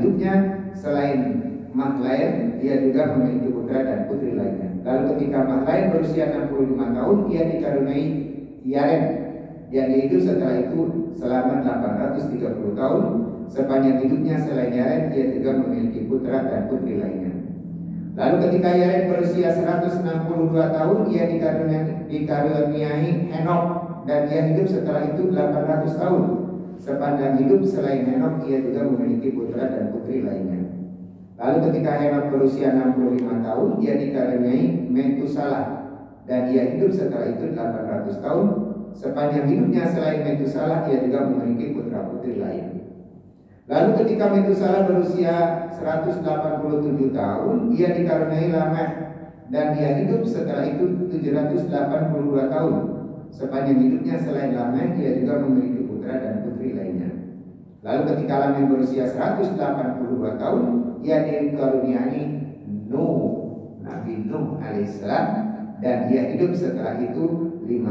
hidupnya selain Mahlain, ia juga memiliki putra dan putri lainnya. Lalu ketika Mahlain berusia 65 tahun, ia dikaruniai Yaren yang hidup setelah itu selama 830 tahun. Sepanjang hidupnya selain Yaren, ia juga memiliki putra dan putri lainnya. Lalu ketika Yaren berusia 162 tahun, ia dikaruniai Henok dan ia hidup setelah itu 800 tahun. Sepanjang hidup selain Henok, ia juga memiliki putra dan putri lainnya. Lalu ketika Henok berusia 65 tahun, ia dikaruniai Metusalah dan ia hidup setelah itu 800 tahun. Sepanjang hidupnya selain Metusalah, ia juga memiliki putra putri lain. Lalu ketika Metusalah berusia 187 tahun, ia dikaruniai Lameh dan ia hidup setelah itu 782 tahun. Sepanjang hidupnya selain Lameh, ia juga memiliki putra dan putri lainnya. Lalu ketika Lameh berusia 182 tahun, ia dikaruniai Nuh, Nabi Nuh alaihissalam, dan ia hidup setelah itu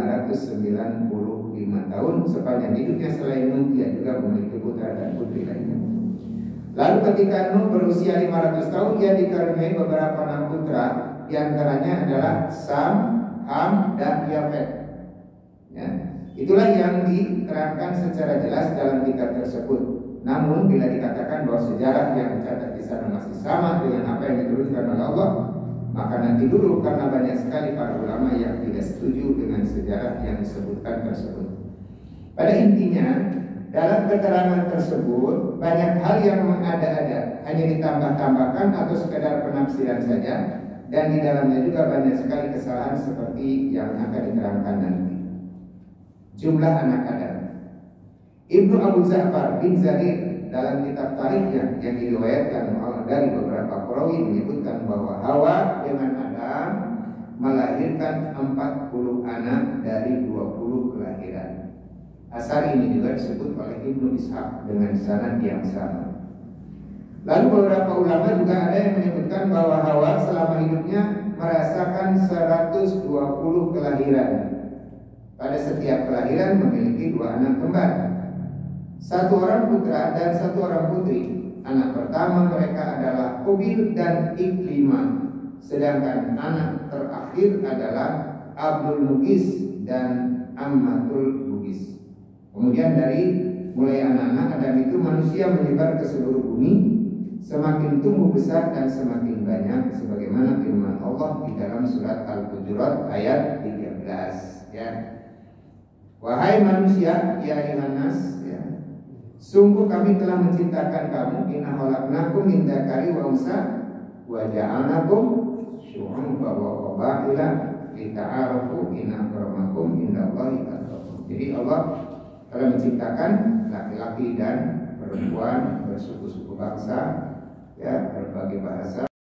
595 tahun. Sepanjang hidupnya selain Nuh, ia juga memiliki putra dan putri lainnya. Lalu ketika Nuh berusia 500 tahun, ia dikaruniai beberapa anak putra, di antaranya adalah Sam, Ham, dan Yafet. Ya, itulah yang diterangkan secara jelas dalam kitab tersebut. Namun bila dikatakan bahwa sejarah yang dicatat di sana masih sama dengan apa yang diturunkan oleh Allah, maka nanti dulu, karena banyak sekali para ulama yang tidak setuju dengan sejarah yang disebutkan tersebut. Pada intinya, dalam keterangan tersebut banyak hal yang mengada-ada, hanya ditambah-tambahkan atau sekedar penafsiran saja, dan di dalamnya juga banyak sekali kesalahan seperti yang akan diterangkan nanti. Jumlah anak Adam. Ibnu Abu Ja'far bin Zarir dalam kitab tarikhnya yang diriwayatkan dari beberapa perawi menyebutkan bahwa Hawa dengan Adam melahirkan 40 anak dari 20 kelahiran. Asar ini juga disebut oleh Ibnu Ishaq dengan sanad yang sama. Lalu beberapa ulama juga ada yang menyebutkan bahwa Hawa selama hidupnya merasakan 120 kelahiran. Pada setiap kelahiran memiliki 2 anak kembar, 1 orang putra dan 1 orang putri. Anak pertama mereka adalah Qabil dan Iklimah, sedangkan anak terakhir adalah Abdul Mughis dan Ammatul Mughis. Kemudian dari mulai anak-anak Adam itu manusia menyebar ke seluruh bumi, semakin tumbuh besar dan semakin banyak, sebagaimana firman Allah di dalam surat Al-Hujurat ayat 13. Ya. Wahai manusia, ya ayuhan nas, ya. Sungguh kami telah menciptakan kamu, inna khalaqnakum min dzakari wa unsa wa ja'alnakum syu'uban wa qabaila lita'arafu inna akramakum indallahi atqakum. Jadi Allah telah menciptakan laki-laki dan perempuan bersuku-suku bangsa, ya, berbagai bahasa.